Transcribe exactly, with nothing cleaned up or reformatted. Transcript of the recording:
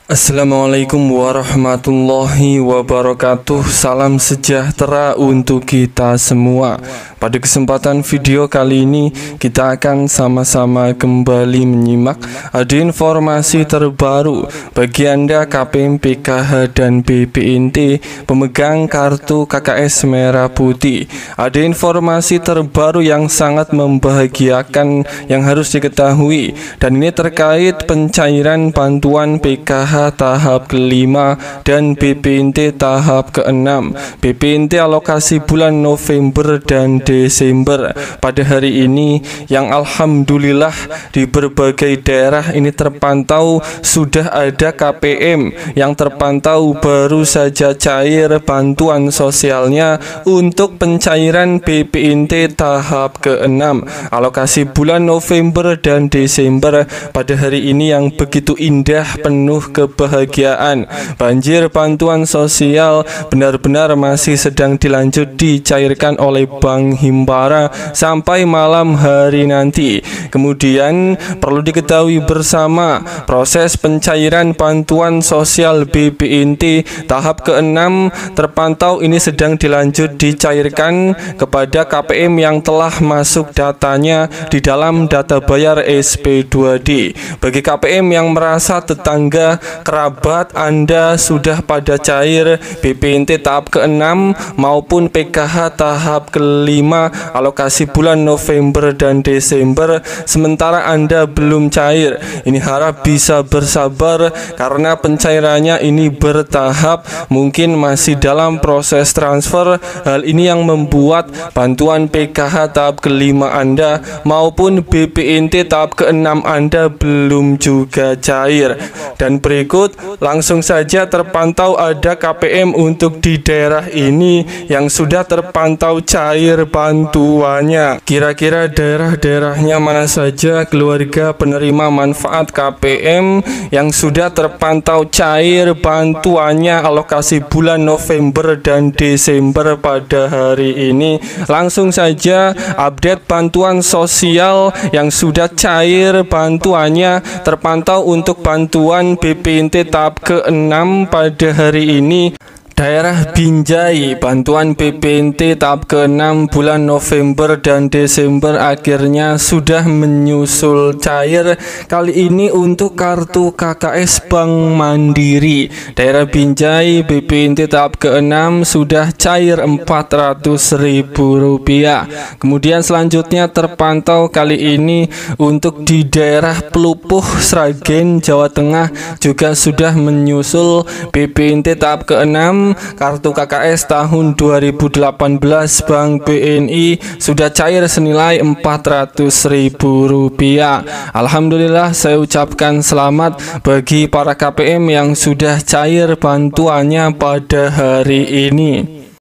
Assalamualaikum warahmatullahi wabarakatuh. Salam sejahtera untuk kita semua. Pada kesempatan video kali ini kita akan sama-sama kembali menyimak ada informasi terbaru bagi Anda K P M, P K H dan B P N T pemegang kartu K K S merah putih. Ada informasi terbaru yang sangat membahagiakan yang harus diketahui, dan ini terkait pencairan bantuan P K H tahap kelima dan B P N T tahap keenam. B P N T alokasi bulan November dan Desember pada hari ini, yang alhamdulillah di berbagai daerah ini terpantau sudah ada K P M yang terpantau baru saja cair bantuan sosialnya untuk pencairan B P N T tahap keenam. Alokasi bulan November dan Desember pada hari ini yang begitu indah, penuh kebahagiaan. Banjir bantuan sosial benar-benar masih sedang dilanjut dicairkan oleh Bank Himbara sampai malam hari nanti. Kemudian perlu diketahui bersama, proses pencairan bantuan sosial B P N T tahap keenam terpantau ini sedang dilanjut dicairkan kepada K P M yang telah masuk datanya di dalam data bayar S P dua D. Bagi K P M yang merasa tetangga kerabat Anda sudah pada cair B P N T tahap keenam maupun P K H tahap kelima alokasi bulan November dan Desember, sementara Anda belum cair, ini harap bisa bersabar karena pencairannya ini bertahap, mungkin masih dalam proses transfer. Hal ini yang membuat bantuan P K H tahap kelima Anda maupun B P N T tahap keenam Anda belum juga cair. Dan berikut langsung saja terpantau ada K P M untuk di daerah ini yang sudah terpantau cair bantuannya. Kira-kira daerah-daerahnya mana saja keluarga penerima manfaat K P M yang sudah terpantau cair bantuannya alokasi bulan November dan Desember pada hari ini? Langsung saja update bantuan sosial yang sudah cair bantuannya terpantau untuk bantuan B P N T tahap keenam pada hari ini. Daerah Binjai, bantuan B P N T tahap keenam bulan November dan Desember akhirnya sudah menyusul cair, kali ini untuk kartu K K S Bank Mandiri. Daerah Binjai B P N T tahap keenam sudah cair empat ratus ribu rupiah. Kemudian selanjutnya terpantau kali ini untuk di daerah Pelupuh, Sragen, Jawa Tengah juga sudah menyusul B P N T tahap keenam. Kartu K K S tahun dua ribu delapan belas Bank B N I sudah cair senilai empat ratus ribu rupiah. Alhamdulillah, saya ucapkan selamat bagi para K P M yang sudah cair bantuannya pada hari ini.